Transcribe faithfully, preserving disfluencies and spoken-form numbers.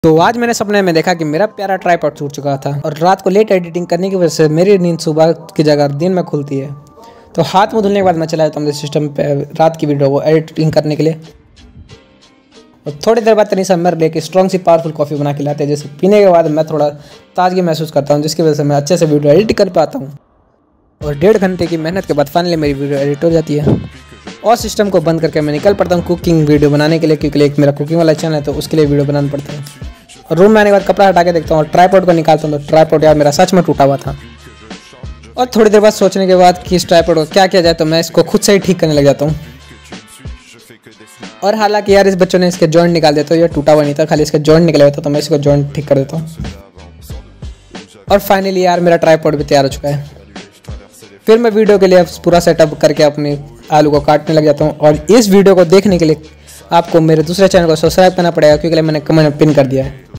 तो आज मैंने सपने में देखा कि मेरा प्यारा ट्राइपॉड टूट चुका था और रात को लेट एडिटिंग करने की वजह से मेरी नींद सुबह की जगह दिन में खुलती है। तो हाथ मुँह धुलने के बाद मैं चला जाता हूँ सिस्टम पे रात की वीडियो को एडिटिंग करने के लिए। और थोड़ी देर बाद तनी सा मेरे लिए एक स्ट्रॉन्ग सी पावरफुल कॉफ़ी बना के लाते हैं, जैसे पीने के बाद मैं थोड़ा ताजगी महसूस करता हूँ, जिसकी वजह से मैं अच्छे से वीडियो एडिट कर पाता हूँ। और डेढ़ घंटे की मेहनत के बाद फाइनली मेरी वीडियो एडिट हो जाती है और सिस्टम को बंद करके मैं निकल पड़ता हूँ कुकिंग वीडियो बनाने के लिए, क्योंकि एक मेरा कुकिंग वाला चैनल है तो उसके लिए वीडियो बनाना पड़ता है। और रूम में आने के बाद कपड़ा हटा के देखता हूँ और ट्राइपॉड को निकालता हूँ तो ट्राइपॉड यार मेरा सच में टूटा हुआ था। और थोड़ी देर बाद सोचने के बाद कि इस ट्राइपॉड को क्या किया जाए तो मैं इसको खुद से ही ठीक करने लग जाता हूँ। और हालांकि यार इस बच्चों ने इसके जॉइंट निकाल देते तो ये टूटा हुआ नहीं था, खाली इसके जॉइंट निकले हुए था, तो मैं इसको जॉइंट ठीक कर देता हूँ। और फाइनली यार मेरा ट्राइपॉड भी तैयार हो चुका है। फिर मैं वीडियो के लिए पूरा सेटअप करके अपनी आलू को काटने लग जाता हूँ। और इस वीडियो को देखने के लिए आपको मेरे दूसरे चैनल को सब्सक्राइब करना पड़ेगा, क्योंकि मैंने कमेंट पिन कर दिया है।